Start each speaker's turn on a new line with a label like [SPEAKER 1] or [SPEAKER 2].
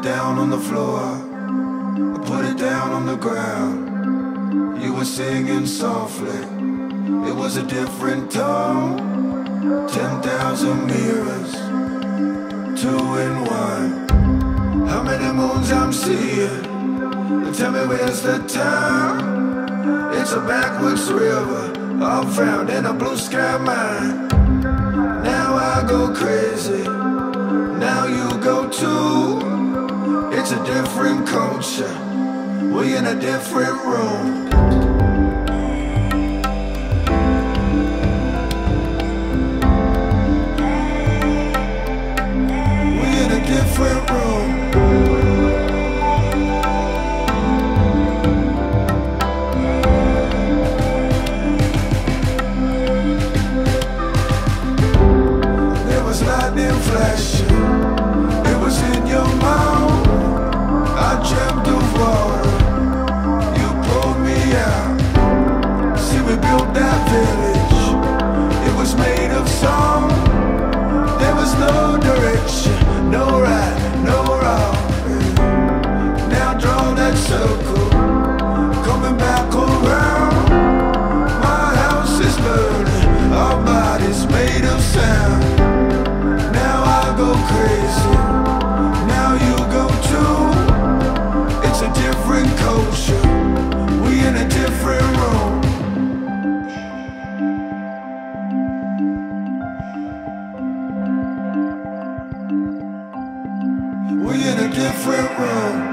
[SPEAKER 1] down on the floor, I put it down on the ground. You were singing softly, it was a different tone. 10,000 mirrors, 2 in 1. How many moons I'm seeing? Tell me where's the town? It's a backwards river, all found in a blue sky mine. Now I go crazy, now you go too. It's a different culture, we in a different room. We in a different room. Lightning flashing, it was in your mouth. I dreamt of water, you pulled me out. See, we built that village, it was made of song. There was no direction, no right, no wrong. Now draw that circle, coming back around. My house is burning, our bodies made of sound. Go crazy, now you go too. It's a different culture, we in a different room. We in a different room.